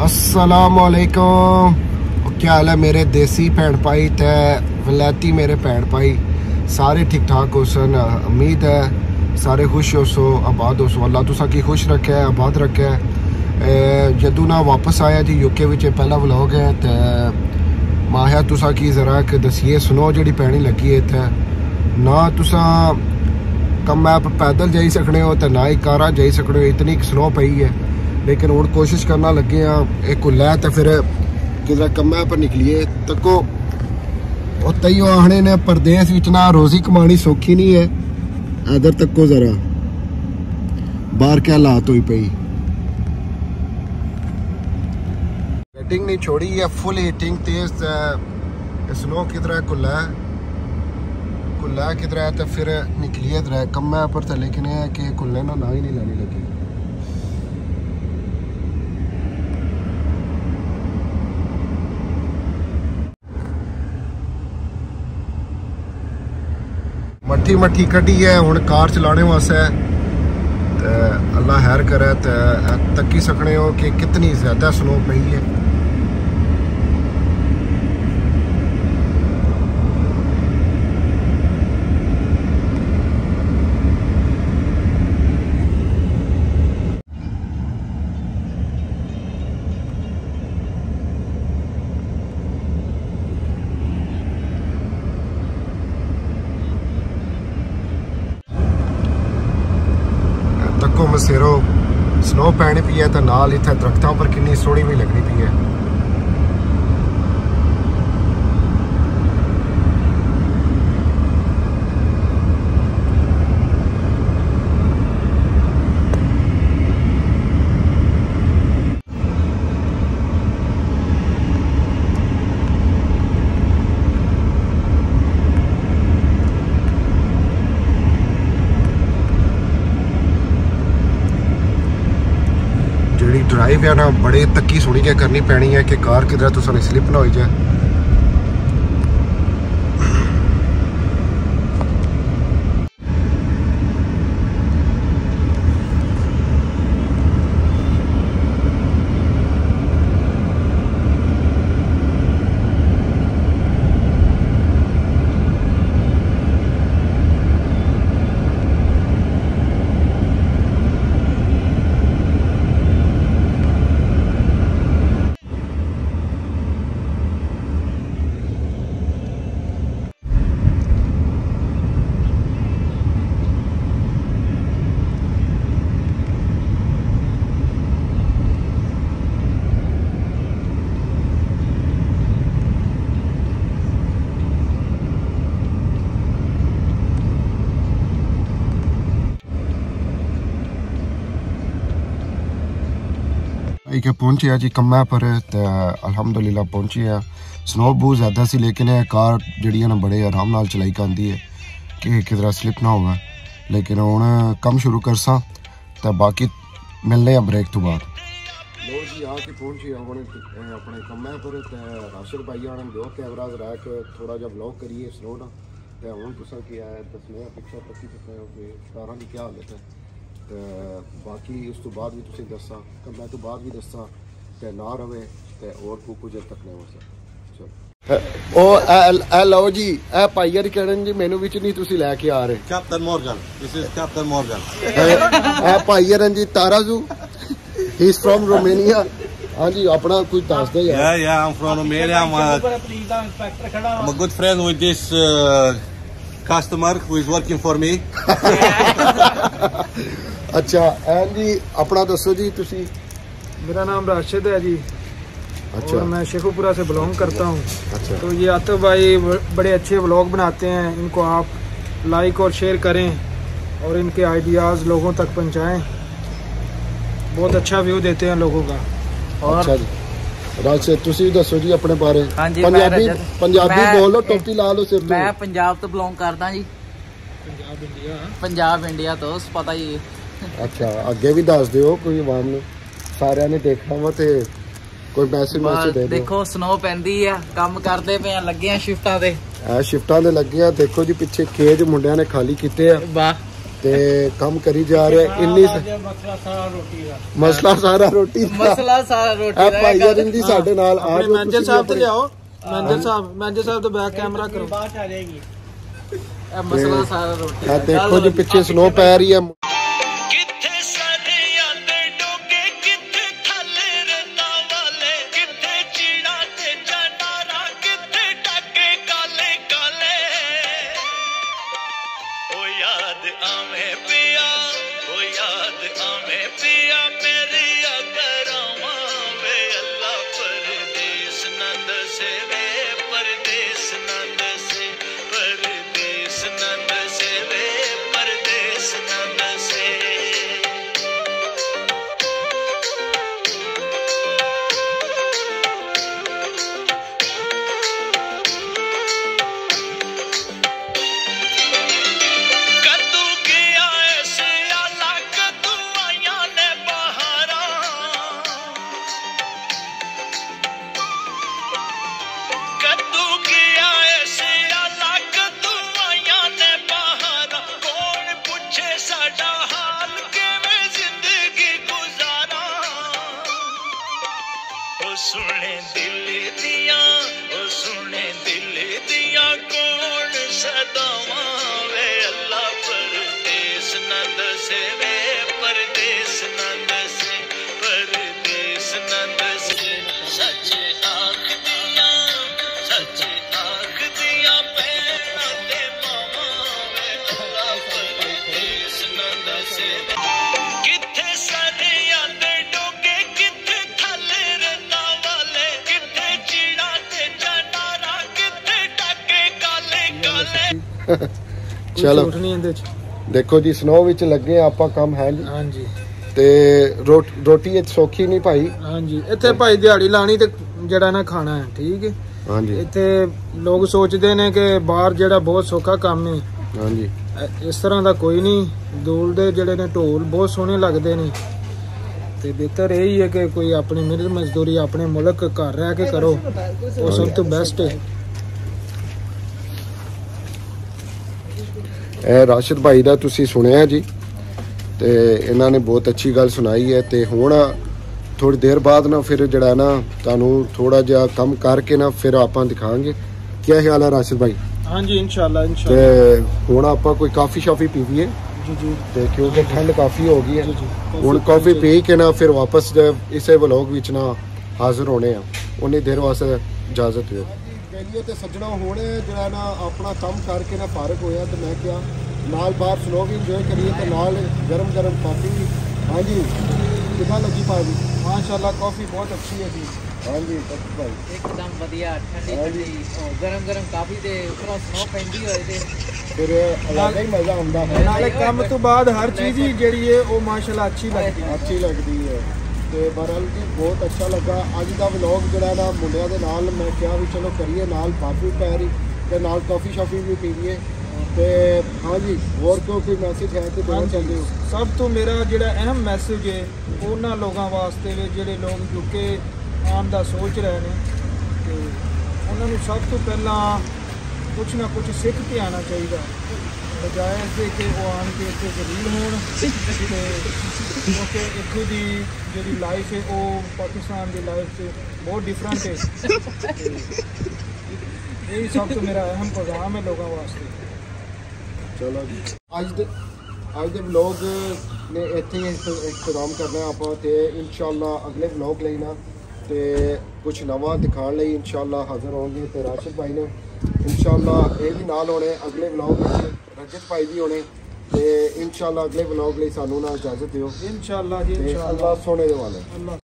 अस्सलामुअलैकुम। क्या हाल है मेरे देसी भैन भाई ते वलैती मेरे भैन भाई, सारे ठीक ठाक हो सन। उम्मीद है सारे खुश हो सो, आबाद हो सो। अल्लाह तुसा की खुश रखे, आबाद रखे। जदू ना वापस आया जी यूके विच पहला व्लॉग है ते माया तुसा की जरा कि दसिए स्नो जी पैनी लगी है इत्थे। ना तुसा कम ऐप पैदल जाई सकने हो तो ना ही कारा जाई सकने हो, इतनी स्नो पई है। लेकिन हुण कोशिश करना लगे हैं एक कुल्ला तो फिर किधर कम्मै पर निकलिए तको। तैयो आने ने परदेस विच ना रोजी कमानी सौखी नहीं है। इधर तको जरा बाहर क्या हालात हुई पई। हीटिंग नहीं छोड़ी है, फुल हीटिंग तेज। स्नो किधर है कुल्ला किधर है तो फिर निकलिए इधर कम्मै पर तो। लेकिन यह है कि कुल्ले ना ही नहीं लानी लगी। मट्ठी मट्ठी कटी है हुण कार चलाने वास्ते। अल्लाह खैर करे तो तकी सकने हो कि कितनी ज़्यादा स्नो पई है। तको मसेरो स्नो पैनी पी है तो नाल इत्थे दरख्तों पर कितनी सोहनी भी लगनी पी है। ड्राइव है ना बड़े तक्की सुनी के करनी पैनी है कि कार किधर तो सारी स्लिप ना हो जाए। के पहुंचे जी कम्मै पर तो अल्हम्दुलिल्लाह पहुंची है। स्नो बहुत ज़्यादा सी लेकिन कार जी ना बड़े आराम नाल चलाई आती है कि किधर स्लिप ना हो। लेकिन हुण कम शुरू करसा तो बाकी मिलने ब्रेक तो बाद। लो जी आके पहुंचे अपने कम्मै पर। राशिद भाई ने दो कैमरा रख थोड़ा जहा ब्लॉग करिए स्नो ना। तो हुण तुसां की है दसने पिक्चर तकी सकते हो कि कारां की क्या हालत है। तो बाकी उस तो बाद भी तुसीं दसा कम्मै तो बाद भी दसा ते ना रवे ते और कुछ तक नहीं हो सकता। ओ लो जी ए भाई हरकिरण जी मेनू विच नहीं तुसीं लैके आ रहे। Captain Morgan, this is captain Morgan. ए भाई हरन जी ताराजू, ही इज फ्रॉम रोमानिया। हाँ जी अपना कुछ दस दो यार। Yeah, I'm from Romania. I'm a good friend with this customer who is working for me. अच्छा एंड जी अपना दसो जी तुसी। मेरा नाम राशिद है जी। अच्छा। और मैं शेखुपुरा से बिलोंग करता हूँ। अच्छा। तो ये आतिफ भाई बड़े अच्छे व्लॉग बनाते हैं, इनको आप लाइक और शेयर करें और इनके आइडियाज़ लोगों तक पहुँचाएं। बहुत अच्छा व्यू देते हैं लोगों का। और अच्छा जी राशिद तुसी दसो जी अपने बारे। हाँ जी, पंजाबी बोलो टोपी ला लो सिर तो। मैं पंजाब तो बिलोंग करता जी। पंजाब इंडिया तो पता ही। अच्छा आगे भी दस दो कोई आवाम ने सारे ने देखना वा ते कोई मैसेज दे दो। देखो स्नो पैंदी है, काम करते पे लगे शिफ्टां ते। शिफ्टां ते लगे देखो जी पिछे खेत मुंडिया ने खाली किते आ। वाह ਤੇ ਕੰਮ ਕਰੀ ਜਾ ਰਿਹਾ ਇੰਨੀ ਮਸਲਾ ਸਾਰਾ ਰੋਟੀ ਦਾ ਭਾਈ ਯਾਰ ਦੀ ਸਾਡੇ ਨਾਲ ਆ ਜਾਓ ਮੈਨੇਜਰ ਸਾਹਿਬ ਤੇ ਲਿਆਓ ਮੈਨੇਜਰ ਸਾਹਿਬ ਤੋਂ ਬੈਕ ਕੈਮਰਾ ਕਰੋ ਬਾਅਦ ਚ ਆ ਜਾਏਗੀ ਇਹ ਮਸਲਾ ਸਾਰਾ ਰੋਟੀ ਦਾ ਦੇਖੋ ਜੀ ਪਿੱਛੇ ਸਨੋ ਪੈ ਰਹੀ ਹੈ ਚਲੋ ਦੇਖੋ ਜੀ ਸਨੋ ਵਿੱਚ ਲੱਗੇ ਆਪਾਂ ਕੰਮ ਹੈ ਜੀ ਹਾਂਜੀ ਤੇ ਰੋਟੀ ਇਹ ਸੌਖੀ ਨਹੀਂ ਭਾਈ ਹਾਂਜੀ ਇੱਥੇ ਭਾਈ ਦਿਹਾੜੀ ਲਾਣੀ ਤੇ ਜਿਹੜਾ ਨਾ ਖਾਣਾ ਹੈ ਠੀਕ ਹੈ ਹਾਂਜੀ ਇੱਥੇ ਲੋਕ ਸੋਚਦੇ ਨੇ ਕਿ ਬਾਹਰ ਜਿਹੜਾ ਬਹੁਤ ਸੌਖਾ ਕੰਮ ਹੈ ਹਾਂਜੀ ਇਸ ਤਰ੍ਹਾਂ ਦਾ ਕੋਈ ਨਹੀਂ ਦੂਲ ਦੇ ਜਿਹੜੇ ਨੇ ਢੋਲ ਬਹੁਤ ਸੋਹਣੇ ਲੱਗਦੇ ਨੇ ਤੇ ਬਿਹਤਰ ਇਹ ਹੀ ਹੈ ਕਿ ਕੋਈ ਆਪਣੀ ਮਿਹਨਤ ਮਜ਼ਦੂਰੀ ਆਪਣੇ ਮੁਲਕ ਘਰ ਰਹਿ ਕੇ ਕਰੋ ਉਹ ਸਭ ਤੋਂ ਬੈਸਟ ਹੈ ਇਹ ਰਾਸ਼ਿਦ ਭਾਈ ਦਾ ਤੁਸੀਂ ਸੁਣਿਆ ਜੀ ਤੇ ਇਹਨਾਂ ਨੇ ਬਹੁਤ ਅੱਛੀ ਗੱਲ ਸੁਣਾਈ ਹੈ ਤੇ ਹੁਣ ਥੋੜੀ ਦੇਰ ਬਾਅਦ ਨਾ ਫਿਰ ਜਿਹੜਾ ਨਾ ਤੁਹਾਨੂੰ ਥੋੜਾ ਜਿਹਾ ਕੰਮ ਕਰਕੇ ਨਾ ਫਿਰ ਆਪਾਂ ਦਿਖਾਵਾਂਗੇ ਕੀ ਖਿਆਲ ਹੈ ਰਾਸ਼ਿਦ ਭਾਈ ਹਾਂਜੀ ਇਨਸ਼ਾਅੱਲਾ ਤੇ ਹੁਣ ਆਪਾਂ ਕੋਈ ਕਾਫੀ ਸ਼ਾਫੀ ਪੀਵੀਏ ਜੀ ਜੀ ਤੇ ਕਿਉਂਕਿ ਠੰਡ ਕਾਫੀ ਹੋ ਗਈ ਹੈ ਹੁਣ ਕਾਫੀ ਪੀ ਕੇ ਨਾ ਫਿਰ ਵਾਪਸ ਇਸੇ ਵਲੌਗ ਵਿੱਚ ਨਾ ਹਾਜ਼ਰ ਹੋਣੇ ਆ ਉਨੀ ਦੇਰ ਵਾਸਤੇ ਇਜਾਜ਼ਤ ਦਿਓ ਪਹਿਲੀਏ ਤੇ ਸੱਜਣਾ ਹੁਣ ਜਿਹੜਾ ਨਾ ਆਪਣਾ ਕੰਮ ਕਰਕੇ ਨਾ ਫਾਰਗ ਹੋਇਆ ਤੇ ਮੈਂ ਕਿਹਾ ਨਾਲ ਬਾਹਰ ਸਨੋ ਵੀ ਇੰਜੋਏ ਕਰੀਏ ਤੇ ਨਾਲ ਗਰਮ ਕਾਫੀ ਵੀ ਹਾਂਜੀ ਕਿੱਦਾਂ ਲੱਗੀ ਭਾਜੀ ਮਾਸ਼ਾਅੱਲਾ ਕਾਫੀ ਬਹੁਤ ਅੱਛੀ ਹੈ ਜੀ ਹਾਂਜੀ ਭਾਈ ਇੱਕਦਮ ਵਧੀਆ ਠੰਡੀ ਗਰਮ ਕਾਫੀ ਤੇ ਉੱਪਰੋਂ ਸਨੋ ਪੈਂਦੀ ਹੋਏ ਤੇ ਫਿਰ ਅਲੱਗ ਹੀ ਮਜ਼ਾ ਆਉਂਦਾ ਹੈ ਨਾਲੇ ਕੰਮ ਤੋਂ ਬਾਅਦ ਹਰ ਚੀਜ਼ ਹੀ ਜਿਹੜੀ ਹੈ ਉਹ ਮਾਸ਼ਾਅੱਲਾ ਅੱਛੀ ਲੱਗਦੀ ਹੈ ਤੇ ਬਹਰਹਾਲ ਜੀ ਬਹੁਤ ਅੱਛਾ ਲੱਗਾ ਅੱਜ ਦਾ ਵਲੌਗ ਜਿਹੜਾ ਨਾ ਮੁੰਡਿਆਂ ਦੇ ਨਾਲ ਮੈਂ ਕਿਹਾ ਵੀ ਚਲੋ ਕਰੀਏ ਨਾਲ ਬਾਕੀ ਪੈ ਰਹੀ ਤੇ ਨਾਲ ਕਾਫੀ ਸ਼ਾਫੀ ਵੀ ਪੀਈਏ ਤੇ ਹਾਂਜੀ ਹੋਰ ਕੋਈ ਮੈਸੇਜ ਹੈ ਤੇ ਦੇਣਾ ਚਾਹੁੰਦੇ ਹੋ ਸਭ ਤੋਂ ਮੇਰਾ ਜਿਹੜਾ ਅਹਿਮ ਮੈਸੇਜ ਹੈ ਉਹਨਾਂ ਲੋਕਾਂ ਵਾਸਤੇ ਵੀ ਜਿਹੜੇ ਲੋਕ ਯੂਕੇ ਆਉਣ ਦਾ ਸੋਚ ਰਹੇ ਨੇ ਤੇ ਉਹਨਾਂ ਨੂੰ ਸਭ ਤੋਂ ਪਹਿਲਾਂ ਕੁਛ ਨਾ ਕੁਛ ਸਿੱਖ ਕੇ ਆਉਣਾ ਚਾਹੀਦਾ ਬਜਾਏ ਇਸਦੇ ਕਿ ਉਹ ਆਣ ਕੇ ਇੱਥੇ ਜ਼ਲੀਲ ਹੋਣ ਤੇ ਕਿਉਂਕਿ ਇੱਥੋਂ ਦੀ ਜਿਹੜੀ ਲਾਈਫ ਹੈ ਉਹ ਪਾਕਿਸਤਾਨ ਦੀ ਲਾਈਫ 'ਚ ਬਹੁਤ ਡਿਫਰੈਂਟ ਹੈ ਇਹ ਸਭ ਤੋਂ ਮੇਰਾ ਅਹਿਮ ਪੈਗਾਮ ਹੈ ਲੋਕਾਂ ਵਾਸਤੇ ਚਲੋ ਜੀ ਅੱਜ ਦੇ ਵਲੌਗ ਨੇ ਇੱਥੇ ਹੀ ਇਖਤਤਾਮ ਕਰਨਾ ਆਪਾਂ ਤੇ ਇਨਸ਼ਾਅੱਲਾ ਅਗਲੇ ਵਲੌਗ ਲਈ ਨਾ ਤੇ ਕੁਝ ਨਵਾਂ ਦਿਖਾਉਣ ਲਈ ਇਨਸ਼ਾਅੱਲਾ ਹਾਜ਼ਰ ਹੋਣਗੇ ਤੇ ਰਾਸ਼ਿਦ ਭਾਈ ਨੇ ਇਨਸ਼ਾਅੱਲਾ ਇਹ ਵੀ ਨਾਲ ਹੋਣੇ ਅਗਲੇ ਵਲੌਗ ਵਿੱਚ ਰਜਤ ਭਾਈ ਵੀ ਹੋਣੇ ਤੇ ਇਨਸ਼ਾਅੱਲਾ ਅਗਲੇ ਵਲੌਗ ਲਈ ਸਾਨੂੰ ਨਾ ਇਜਾਜ਼ਤ ਦਿਓ ਇਨਸ਼ਾਅੱਲਾ ਜੀ ਇਨਸ਼ਾਅੱਲਾ ਅੱਲਾਹ ਸੋਹਣੇ ਦੇ ਵਾਲੇ